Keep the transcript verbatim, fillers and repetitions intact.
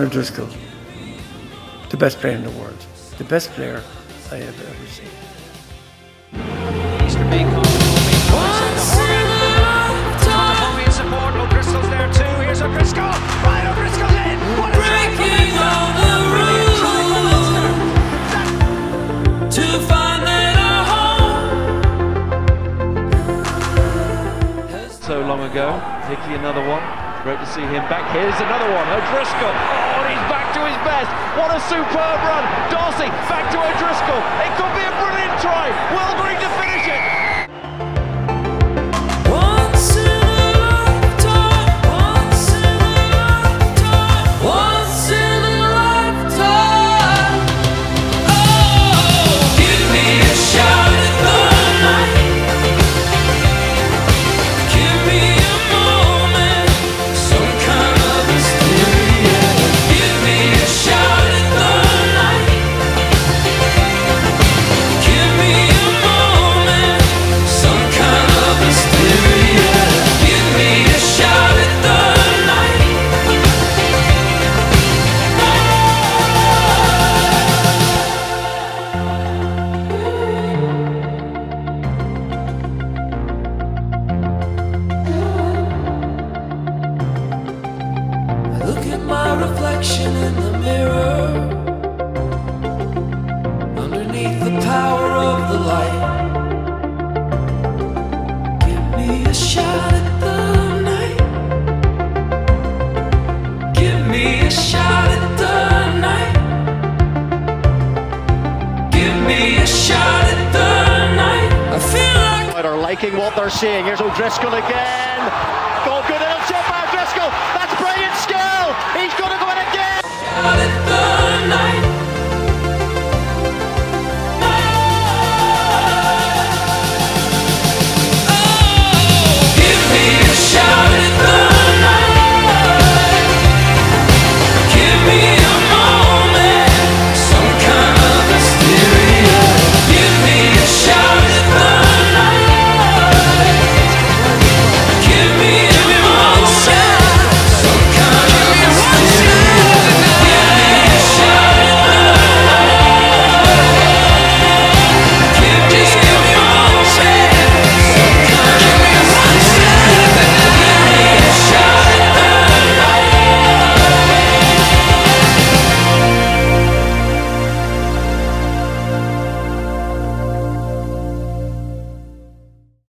O'Driscoll, the best player in the world, the best player I have ever seen. Easter being called. Support. O'Driscoll's there too. Here's O'Driscoll. Right, O'Driscoll's in. What a breaking all the rules to find that our home. So long ago, Hickey another one. Great to see him back. Here's another one. O'Driscoll. Oh, and he's back to his best. What a superb run. Darcy back to O'Driscoll. It could be a brilliant try. Well going to finish it. Look at my reflection in the mirror, underneath the power of the light. Give me a shot at the night. Give me a shot at the night. Give me a shot at the night. I feel like are liking what they're seeing. Here's O'Driscoll again. Go good in chip O'Driscoll. That's brilliant skill. He's going to go in again. shot at the night.